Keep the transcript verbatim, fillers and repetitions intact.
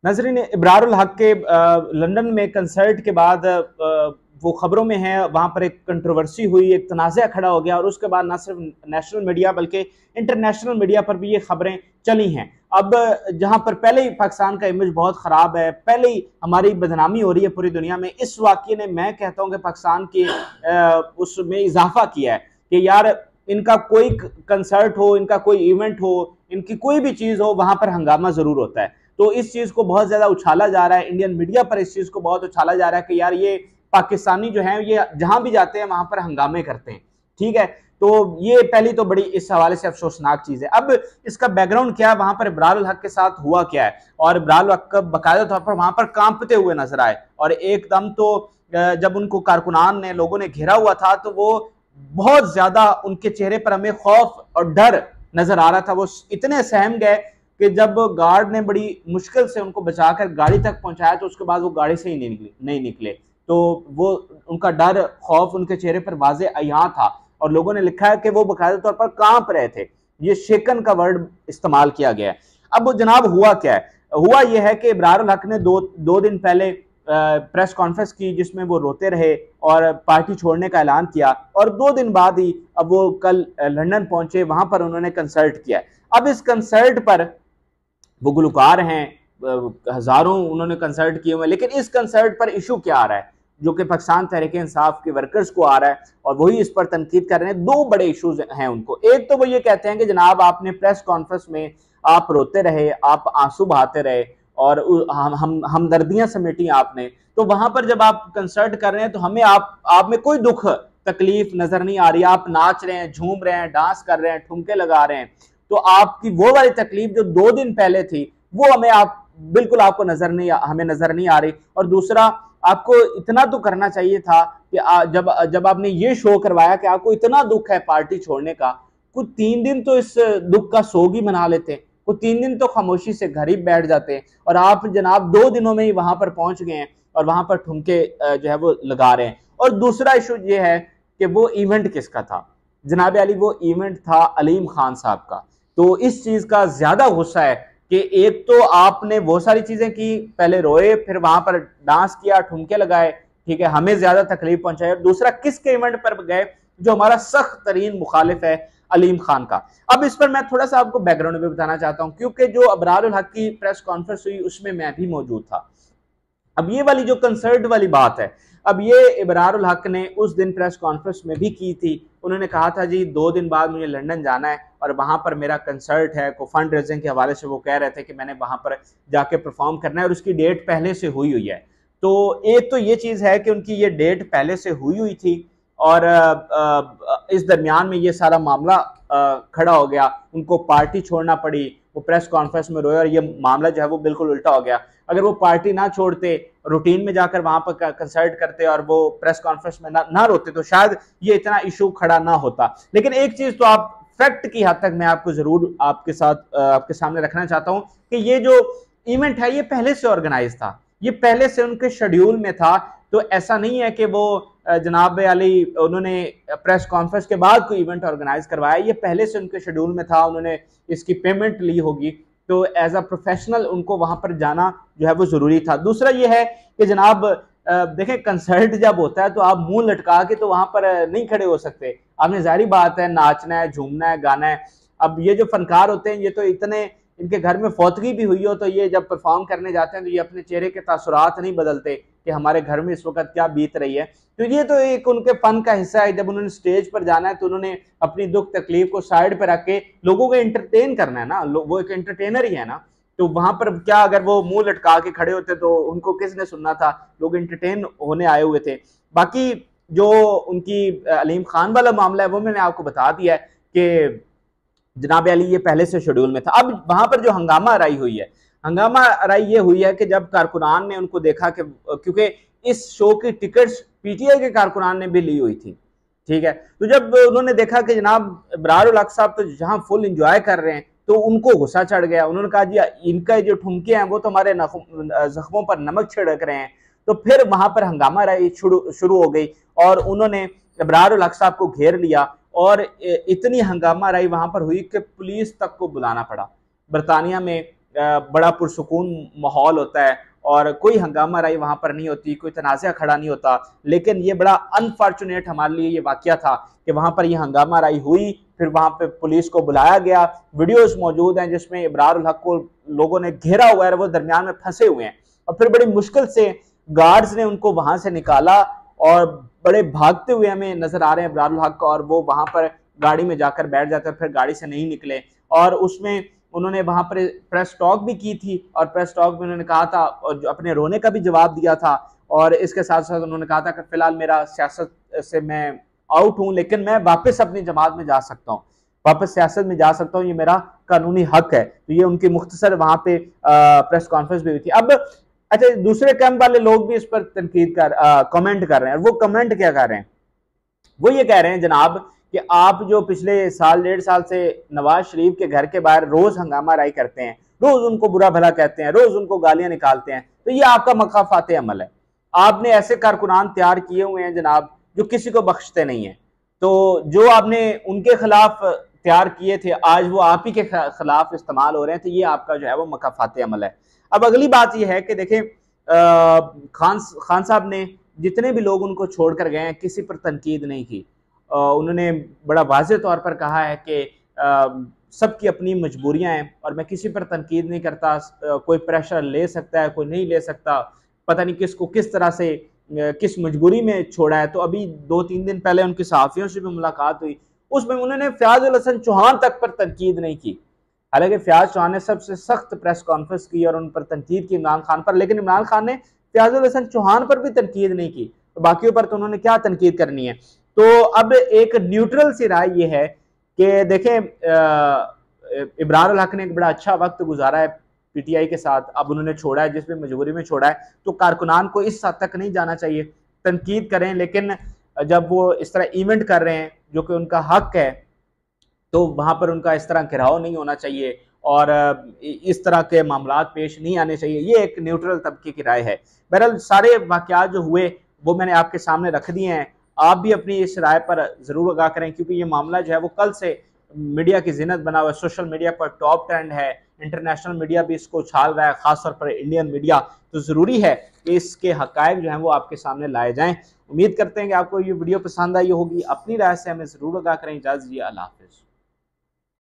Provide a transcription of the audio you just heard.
नाज़रीन, इब्रारुल हक के लंदन में कंसर्ट के बाद आ, वो खबरों में है, वहाँ पर एक कंट्रोवर्सी हुई, एक तनाज़ा खड़ा हो गया और उसके बाद ना सिर्फ नेशनल मीडिया बल्कि इंटरनेशनल मीडिया पर भी ये खबरें चली हैं। अब जहाँ पर पहले ही पाकिस्तान का इमेज बहुत ख़राब है, पहले ही हमारी बदनामी हो रही है पूरी दुनिया में, इस वाक़ये ने मैं कहता हूँ कि पाकिस्तान की उसमें इजाफा किया है कि यार इनका कोई कंसर्ट हो, इनका कोई इवेंट हो, इनकी कोई भी चीज़ हो, वहाँ पर हंगामा ज़रूर होता है। तो इस चीज़ को बहुत ज़्यादा उछाला जा रहा है, इंडियन मीडिया पर इस चीज़ को बहुत उछाला जा रहा है कि यार ये पाकिस्तानी जो हैं ये जहां भी जाते हैं वहां पर हंगामे करते हैं। ठीक है, तो ये पहली तो बड़ी इस हवाले से अफसोसनाक चीज है। अब इसका बैकग्राउंड क्या है, वहां पर इब्रारुल हक के साथ हुआ क्या है, और इब्रारुल हक बाकायदा तौर पर वहां पर कांपते हुए नजर आए और एकदम तो जब उनको कारकुनान ने, लोगों ने घेरा हुआ था तो वो बहुत ज्यादा, उनके चेहरे पर हमें खौफ और डर नजर आ रहा था। वो इतने सहम गए कि जब गार्ड ने बड़ी मुश्किल से उनको बचाकर गाड़ी तक पहुंचाया तो उसके बाद वो गाड़ी से ही नहीं निकले नहीं निकले तो वो उनका डर, खौफ उनके चेहरे पर वाज़े अयां था और लोगों ने लिखा है कि वो बाकायदा तौर पर कांप रहे थे। ये शेकन का वर्ड इस्तेमाल किया गया है। अब वो जनाब हुआ क्या है, हुआ ये है कि इब्रारुल हक ने दो दो दिन पहले प्रेस कॉन्फ्रेंस की जिसमें वो रोते रहे और पार्टी छोड़ने का ऐलान किया, और दो दिन बाद ही अब वो कल लंदन पहुंचे, वहां पर उन्होंने कंसर्ट किया। अब इस कंसर्ट पर वो गुलकार हैं, हजारों उन्होंने कंसर्ट किए हुए, लेकिन इस कंसर्ट पर इशू क्या आ रहा है जो कि पाकिस्तान तहरीक इंसाफ के वर्कर्स को आ रहा है और वही इस पर तनकीद कर रहे हैं। दो बड़े इशूज हैं उनको। एक तो वो ये कहते हैं कि जनाब आपने प्रेस कॉन्फ्रेंस में आप रोते रहे, आप आंसू बहाते रहे और हम हम हमदर्दियां समेटी आपने, तो वहां पर जब आप कंसर्ट कर रहे हैं तो हमें आप आप में कोई दुख तकलीफ नजर नहीं आ रही, आप नाच रहे हैं, झूम रहे हैं, डांस कर रहे हैं, ठुमके लगा रहे हैं, तो आपकी वो वाली तकलीफ जो दो दिन पहले थी वो हमें आप बिल्कुल आपको नजर नहीं हमें नजर नहीं आ रही। और दूसरा, आपको इतना तो करना चाहिए था कि आ, जब जब आपने ये शो करवाया कि आपको इतना दुख है पार्टी छोड़ने का, कुछ तीन दिन तो इस दुख का सोग ही मना लेते, कुछ तीन दिन तो खामोशी से घर ही बैठ जाते, और आप जनाब दो दिनों में ही वहां पर पहुंच गए हैं और वहां पर ठुमके जो है वो लगा रहे हैं। और दूसरा इशू ये है कि वो इवेंट किसका था जनाब अली, वो इवेंट था अलीम खान साहब का। तो इस चीज का ज्यादा गुस्सा है कि एक तो आपने वो सारी चीजें की, पहले रोए, फिर वहां पर डांस किया, ठुमके लगाए, ठीक है, हमें ज्यादा तकलीफ पहुंचाई, और दूसरा किसके इवेंट पर गए जो हमारा सख्त तरीन मुखालिफ है, अलीम खान का। अब इस पर मैं थोड़ा सा आपको बैकग्राउंड भी बताना चाहता हूं, क्योंकि जो इब्रारुल हक की प्रेस कॉन्फ्रेंस हुई उसमें मैं भी मौजूद था। अब ये वाली जो कंसर्ट वाली बात है, अब ये इब्रारुल हक ने उस दिन प्रेस कॉन्फ्रेंस में भी की थी। उन्होंने कहा था जी दो दिन बाद मुझे लंदन जाना है और वहां पर मेरा कंसर्ट है, को फंड रेजिंग के हवाले से वो कह रहे थे कि मैंने वहां पर जाके परफॉर्म करना है और उसकी डेट पहले से हुई हुई है। तो एक तो ये चीज है कि उनकी ये डेट पहले से हुई हुई थी और इस दरमियान में ये सारा मामला खड़ा हो गया, उनको पार्टी छोड़ना पड़ी, वो प्रेस कॉन्फ्रेंस में रोए और ये मामला जो है वो बिल्कुल उल्टा हो गया। अगर वो पार्टी ना छोड़ते, रूटीन में जाकर वहां पर कंसर्ट करते और वो प्रेस कॉन्फ्रेंस में ना, ना रोते तो शायद ये इतना इशू खड़ा ना होता। लेकिन एक चीज तो आप फैक्ट की हद तक मैं आपको जरूर आपके साथ आपके सामने रखना चाहता हूं कि ये जो इवेंट है ये पहले से ऑर्गेनाइज था, ये पहले से उनके शेड्यूल में था। तो ऐसा नहीं है कि वो जनाब अली उन्होंने प्रेस कॉन्फ्रेंस के बाद कोई इवेंट ऑर्गेनाइज करवाया, ये पहले से उनके शेड्यूल में था, उन्होंने इसकी पेमेंट ली होगी, तो एज अ प्रोफेशनल उनको वहां पर जाना जो है वो जरूरी था। दूसरा ये है कि जनाब देखें, कंसर्ट जब होता है तो आप मुंह लटका के तो वहां पर नहीं खड़े हो सकते, आपने जाहिर बात है नाचना है, झूमना है, गाना है। अब ये जो फनकार होते हैं ये तो इतने, इनके घर में फौतगी भी हुई हो तो ये जब परफॉर्म करने जाते हैं तो ये अपने चेहरे के तासुरात नहीं बदलते कि हमारे घर में इस वक्त क्या बीत रही है। तो ये तो एक उनके फन का हिस्सा है। जब उन्होंने स्टेज पर जाना है तो उन्होंने अपनी दुख तकलीफ को साइड पर रख के लोगों को एंटरटेन करना है ना, वो एक एंटरटेनर ही है ना। तो वहां पर क्या, अगर वो मुंह लटका के खड़े होते तो उनको किसने सुनना था, लोग एंटरटेन होने आए हुए थे। बाकी जो उनकी अलीम खान वाला मामला है वो मैंने आपको बता दिया है कि जनाब अली ये पहले से शेड्यूल में था। अब वहां पर जो हंगामा आराई हुई है, हंगामा आराई ये हुई है कि जब कारकुनान ने उनको देखा कि, क्योंकि इस शो की टिकट्स पीटीआई के कारकुनान ने भी ली हुई थी, ठीक है, तो जब उन्होंने देखा कि जनाब इब्रारुल हक साहब तो जहां फुल इंजॉय कर रहे हैं तो उनको गुस्सा चढ़ गया। उन्होंने कहा जी इनका जो ठुमके हैं वो तो हमारे जख्मों पर नमक छिड़क रहे हैं। तो फिर वहां पर हंगामा आराई शुरू शुरू हो गई और उन्होंने इब्रारुल हक साहब को घेर लिया और इतनी हंगामा आराई वहां पर हुई कि पुलिस तक को बुलाना पड़ा। बरतानिया में बड़ा पुरसुकून माहौल होता है और कोई हंगामा राई वहां पर नहीं होती, कोई तनाज़ा खड़ा नहीं होता। लेकिन ये बड़ा अनफॉर्चुनेट हमारे लिए ये वाकया था कि वहां पर ये हंगामा राई हुई, फिर वहां पे पुलिस को बुलाया गया। वीडियोस मौजूद हैं जिसमें इब्रारुल हक को लोगों ने घेरा हुआ है, वो दरमियान में फंसे हुए हैं और फिर बड़ी मुश्किल से गार्ड्स ने उनको वहां से निकाला और बड़े भागते हुए हमें नजर आ रहे हैं इब्रारुल हक, और वो वहां पर गाड़ी में जाकर बैठ जाते हैं, फिर गाड़ी से नहीं निकले। और उसमें उन्होंने वहां पर प्रेस टॉक भी की थी और प्रेस टॉक में उन्होंने कहा था और अपने रोने का भी जवाब दिया था, और इसके साथ साथ उन्होंने कहा था कि फिलहाल मेरा सियासत से मैं आउट हूं, लेकिन मैं वापस अपनी जमात में जा सकता हूं, वापस सियासत में जा सकता हूं, ये मेरा कानूनी हक है। तो ये उनकी मुख्तसर वहां पे प्रेस कॉन्फ्रेंस भी हुई थी। अब अच्छा, दूसरे कैंप वाले लोग भी इस पर तनकीद कर कमेंट कर रहे हैं। वो कमेंट क्या कर रहे हैं? वो ये कह रहे हैं जनाब कि आप जो पिछले साल डेढ़ साल से नवाज शरीफ के घर के बाहर रोज हंगामा राई करते हैं, रोज उनको बुरा भला कहते हैं, रोज उनको गालियां निकालते हैं, तो ये आपका मकाफात अमल है। आपने ऐसे कारकुनान तैयार किए हुए हैं जनाब जो किसी को बख्शते नहीं है। तो जो आपने उनके खिलाफ तैयार किए थे, आज वो आप ही के खिलाफ इस्तेमाल हो रहे हैं, तो ये आपका जो है वो मकाफात अमल है। अब अगली बात यह है कि देखें, खान खान साहब ने जितने भी लोग उनको छोड़कर गए हैं, किसी पर तनकीद नहीं की। उन्होंने बड़ा वाज़ेह तौर पर कहा है कि सबकी अपनी मजबूरियां हैं और मैं किसी पर तनकीद नहीं करता। कोई प्रेशर ले सकता है, कोई नहीं ले सकता, पता नहीं किसको किस तरह से किस मजबूरी में छोड़ा है। तो अभी दो तीन दिन पहले उनकी सहाफ़ियों से भी मुलाकात हुई, उसमें उन्होंने फयाज उल हसन चौहान तक पर तनकीद नहीं की। हालांकि फयाज चौहान ने सबसे सख्त प्रेस कॉन्फ्रेंस की और उन पर तनकीद की इमरान खान पर, लेकिन इमरान खान ने फयाज उल हसन चौहान पर भी तनकीद नहीं की, तो बाकियों पर तो उन्होंने क्या तनकीद करनी है। तो अब एक न्यूट्रल सी राय ये है कि देखें, इब्रारुल हक ने एक बड़ा अच्छा वक्त गुजारा है पीटीआई के साथ, अब उन्होंने छोड़ा है जिसमें मजबूरी में छोड़ा है, तो कारकुनान को इस हद तक नहीं जाना चाहिए। तनकीद करें, लेकिन जब वो इस तरह इवेंट कर रहे हैं जो कि उनका हक है, तो वहां पर उनका इस तरह घेराव नहीं होना चाहिए और इस तरह के मामलात पेश नहीं आने चाहिए। ये एक न्यूट्रल तबके की राय है। बहरहाल सारे वाकयात जो हुए वो मैंने आपके सामने रख दिए हैं, आप भी अपनी इस राय पर जरूर आगाह करें, क्योंकि ये मामला जो है वो कल से मीडिया की जिन्नत बना हुआ है, सोशल मीडिया पर टॉप ट्रेंड है, इंटरनेशनल मीडिया भी इसको उछाल रहा है, खासतौर पर इंडियन मीडिया। तो जरूरी है कि इसके हकायक जो हैं वो आपके सामने लाए जाएं। उम्मीद करते हैं कि आपको ये वीडियो पसंद आई होगी। अपनी राय से हमें जरूर आगाह करें। इजाज़त दीजिए, अल्लाह हाफ़िज़।